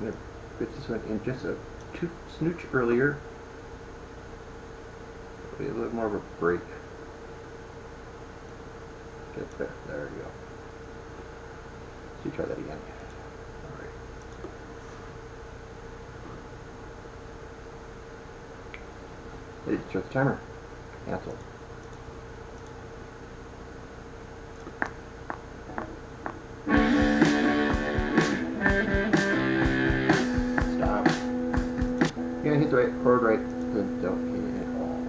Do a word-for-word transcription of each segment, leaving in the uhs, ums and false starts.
going to fit this one in just a two snooch earlier. It'll be a little more of a break. Get there. There we go. So you try that again. All right. Ready to start the timer. Cancel. Stop. You're gonna hit the right chord right. Good. Don't hit it at all.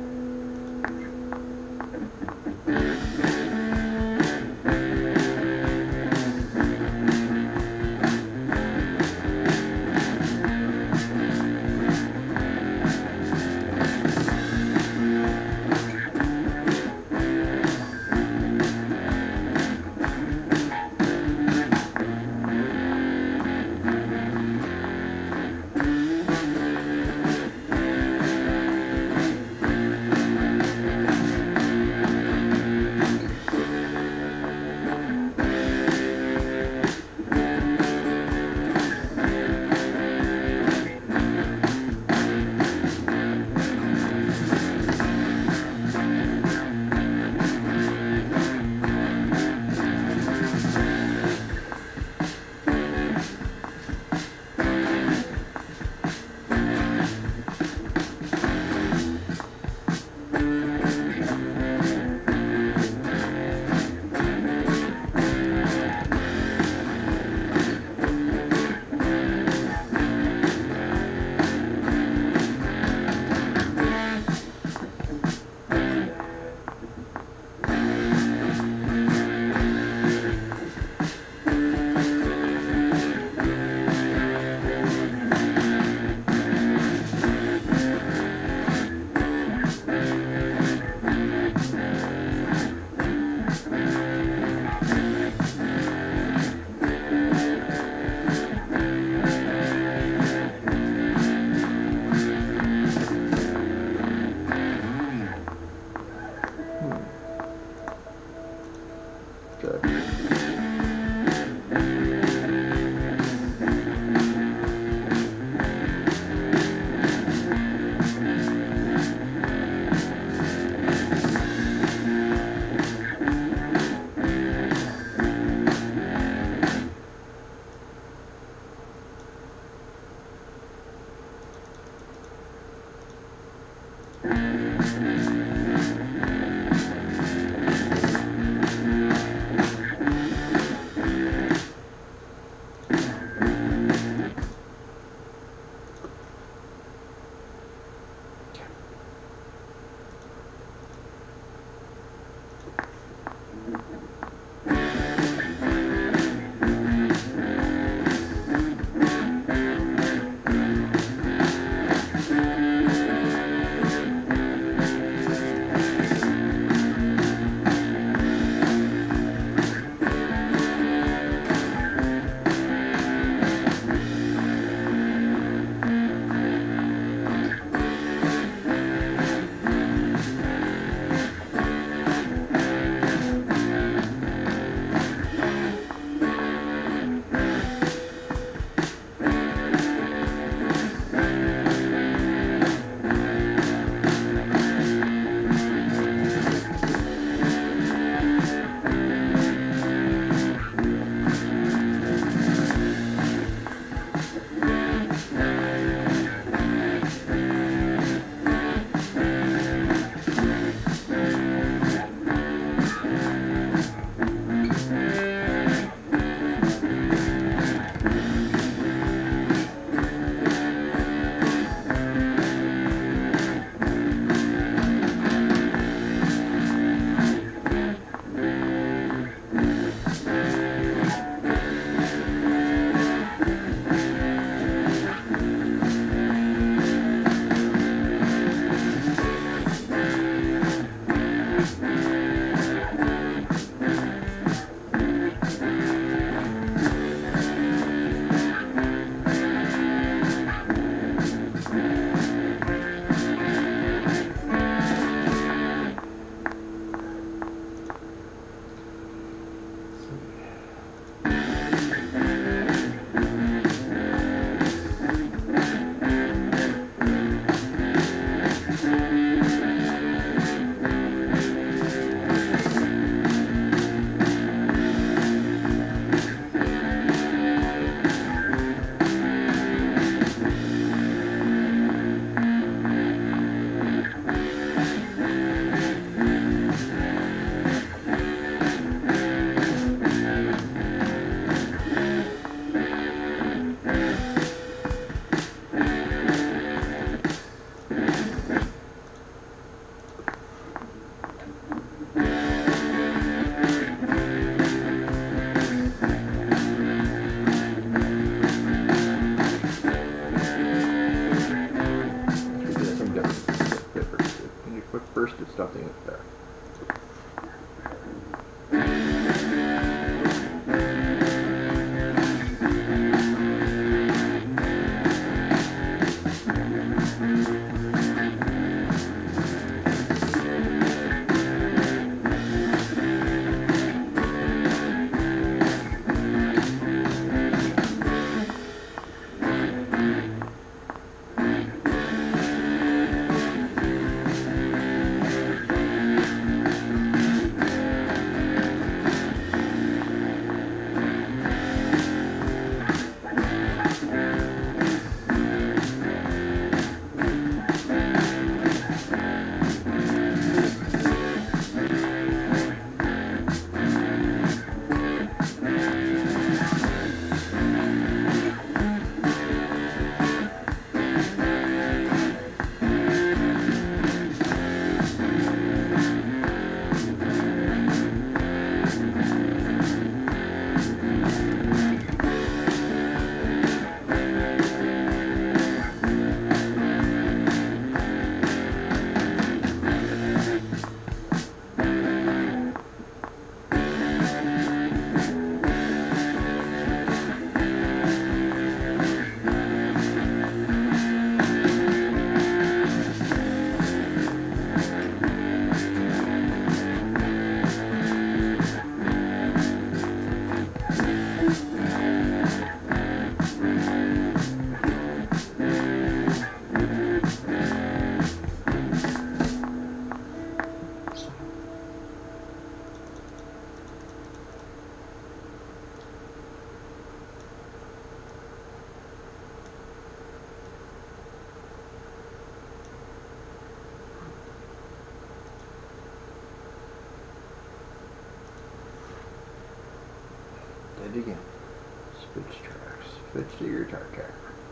it again. Switch tracks. Switch to your guitar car.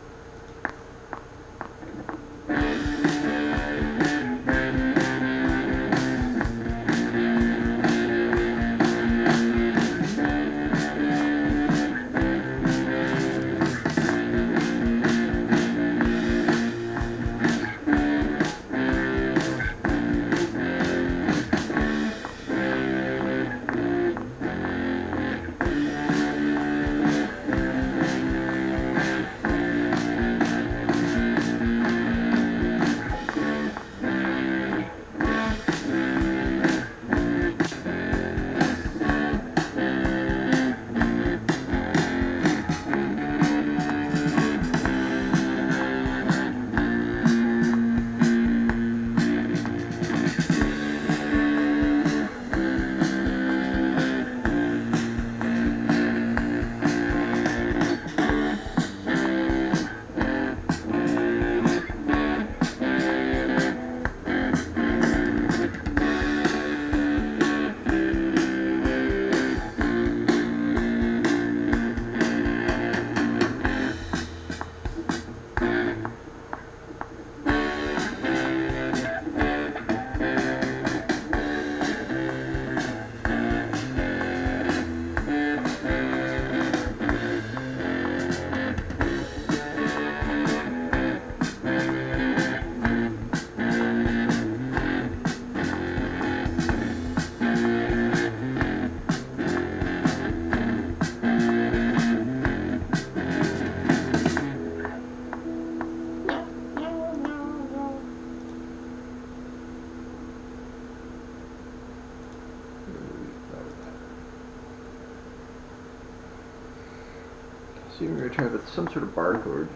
So you're going to try with some sort of bar chord.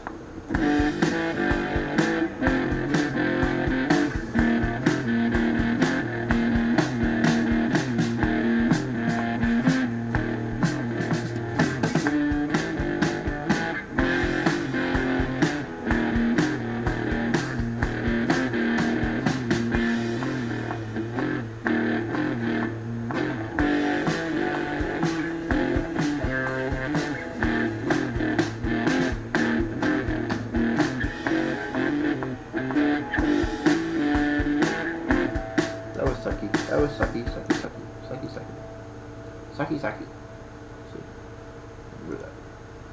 That was sucky, sucky, sucky, sucky, sucky, sucky, sucky. See, remember that.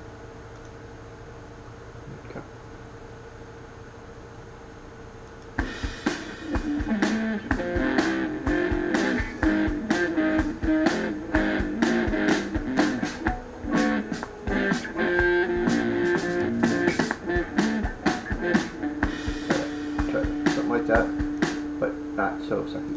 Okay. Try something like that, but not so sucky.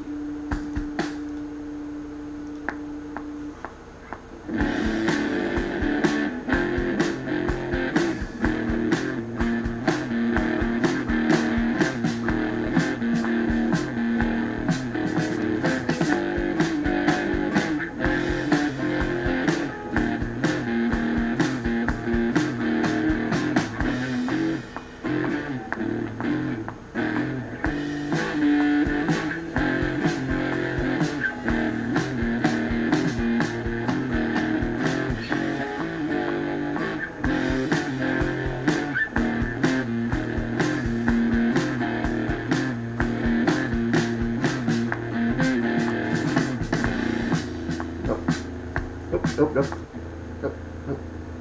Nope, nope, nope, nope.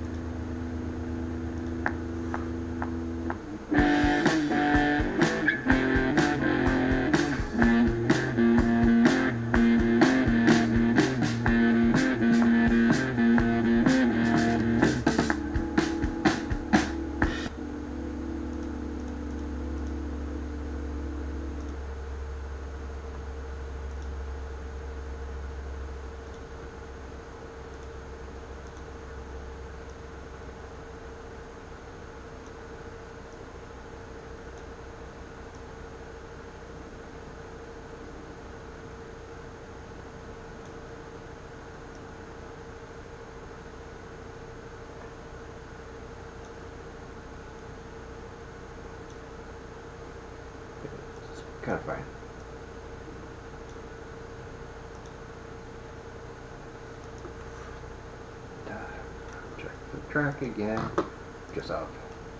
Kind of fine. the track again, just up.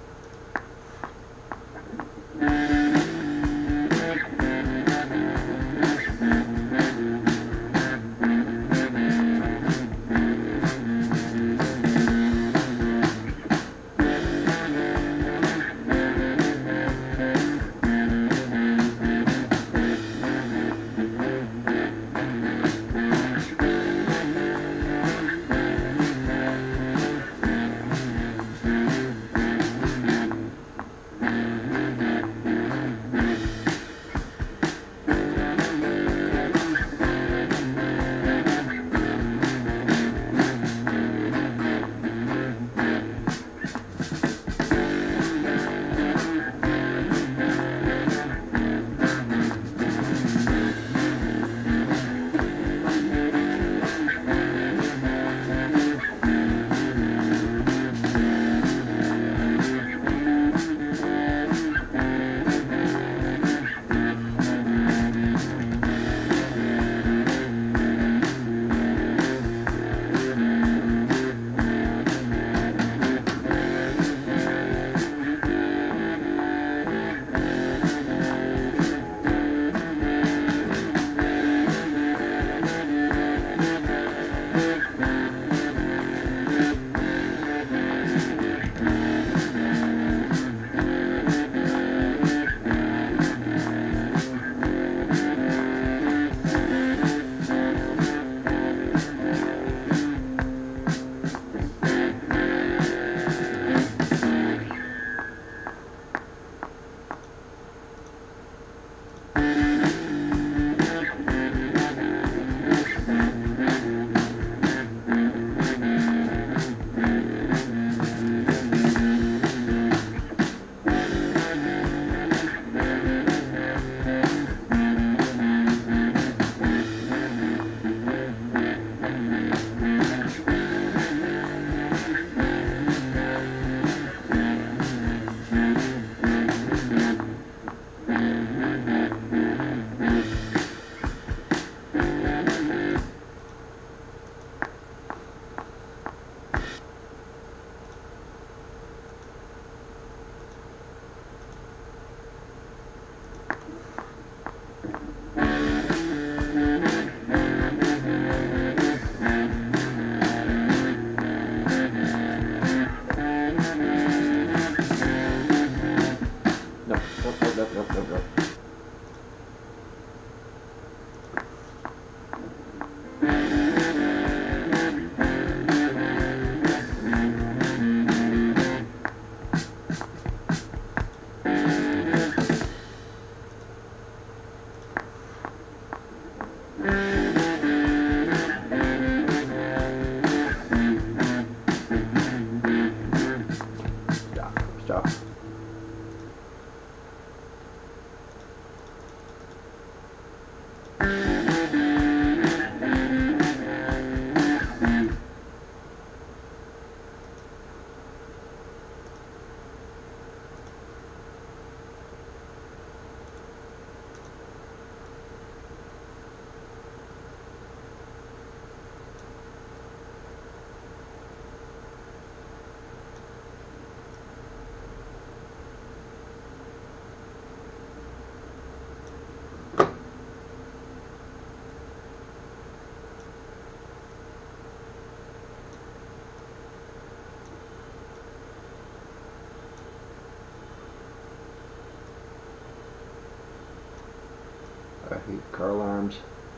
I hate car alarms.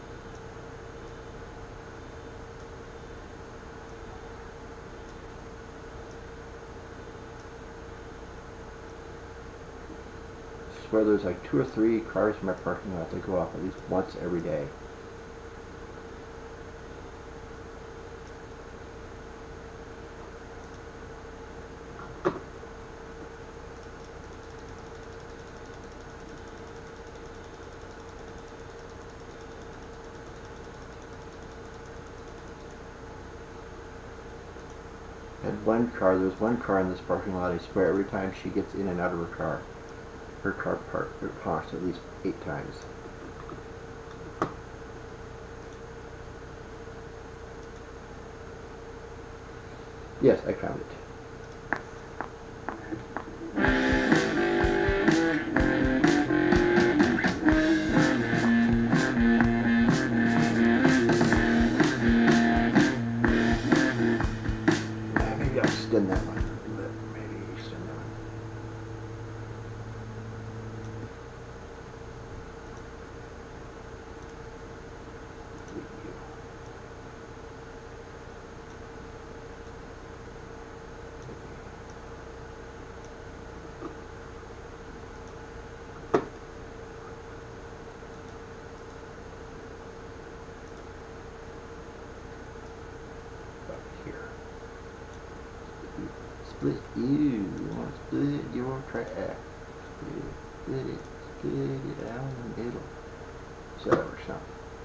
I swear there's like two or three cars in my parking lot that go off at least once every day. And one car, there's one car in this parking lot, I swear every time she gets in and out of her car, her car parked, honks at least eight times. Yes, I found it. Maybe I'll extend that one a little bit. Maybe extend that one. Split. Ew, you want to split it? You want to try it? Split it, split it, split it out in the middle. So that works out.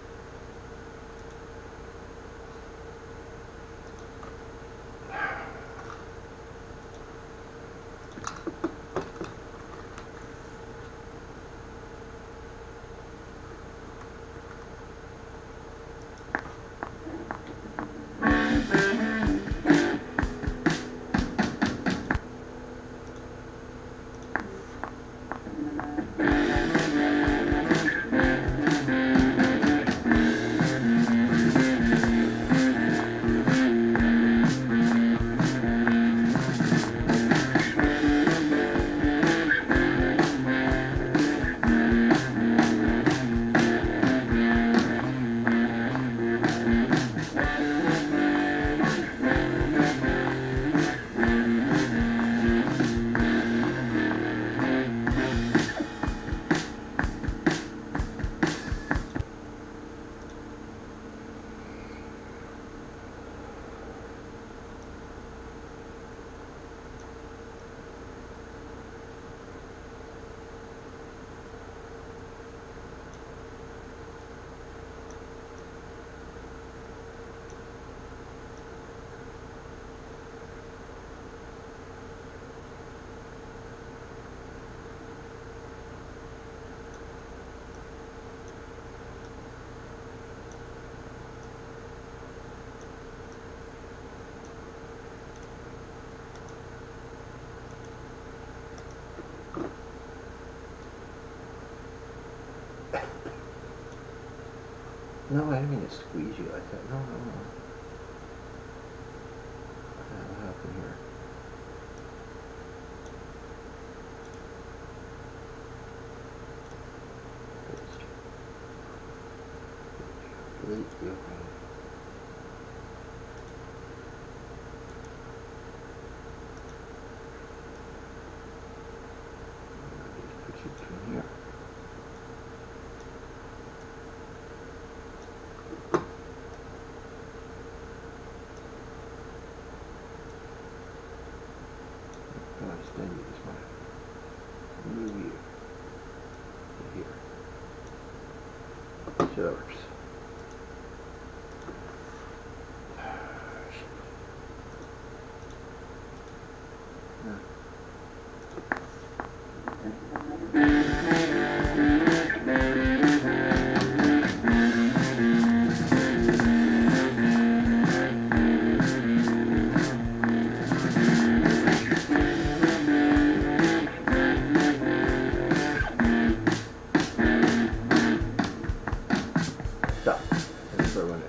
No, I didn't mean to squeeze you like that. No, no, no. What happened here? Completely open. Put you between here. Extend you this way. Move you to here. So that works. Stop. That's where I went.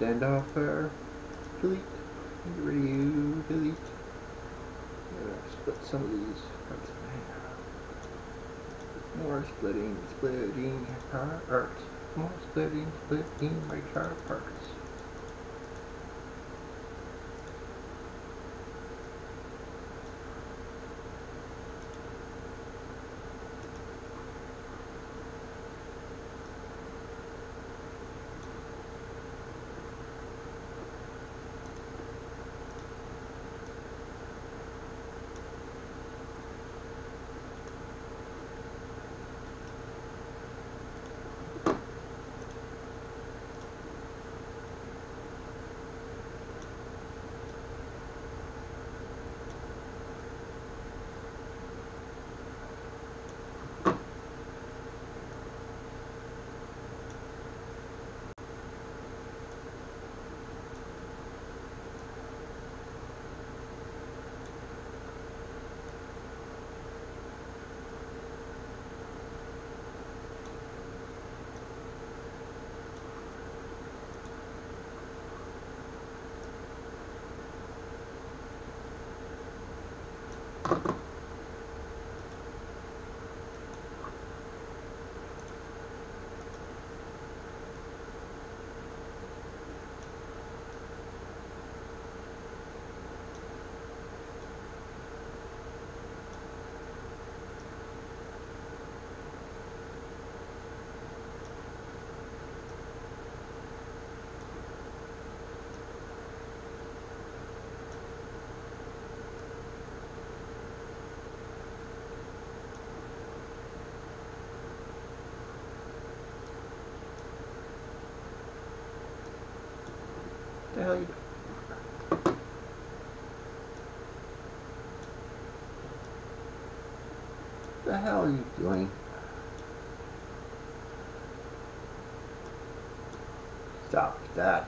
standoff there. Delete. Get rid of you. Delete. Yeah, split some of these parts in half. More splitting, splitting car parts. More splitting, splitting my car parts. What the hell you What the hell are you doing? Stop that.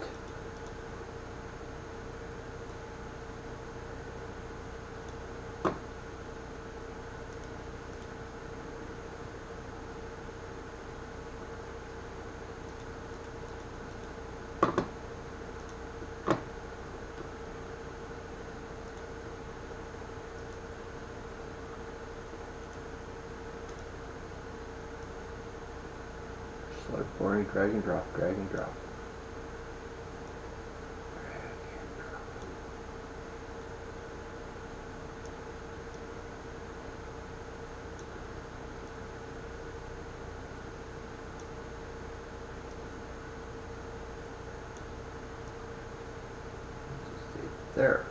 Select boring, drag and drop, drag and drop. Just stay there.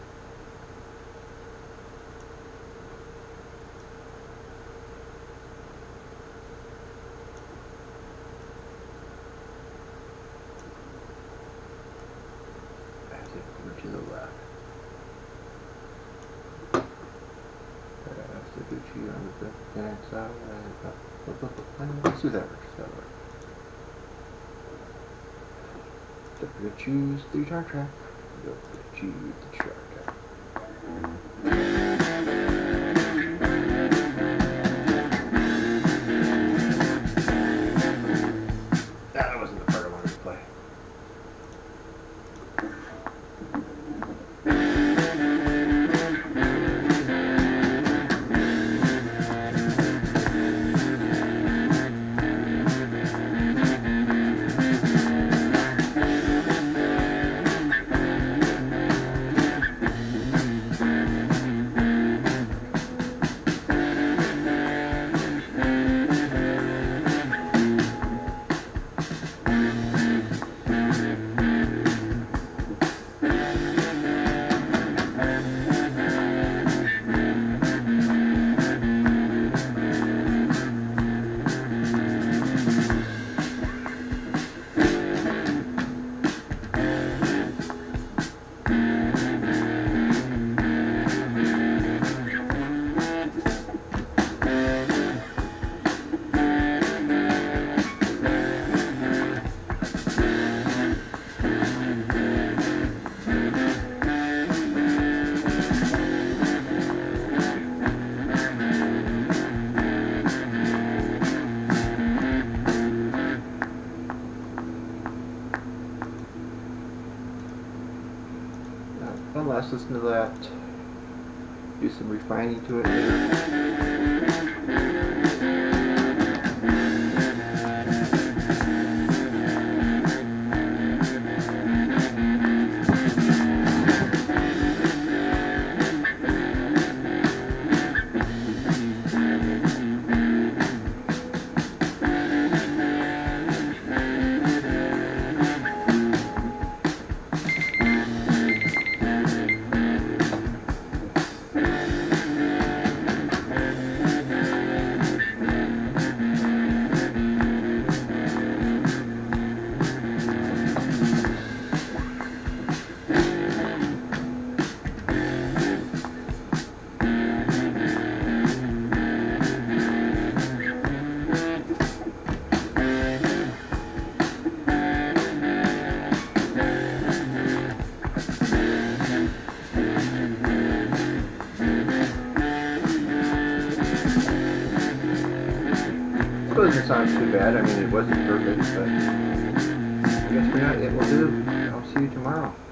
Over to the left. That's the Gucci on the back side. Let's do that first. Don't choose the guitar track. Don't choose the guitar track. That wasn't the part I wanted to play. listen to that, do some refining to it later. It doesn't sound too bad. I mean, it wasn't perfect, but I guess for now it will do. I'll see you tomorrow.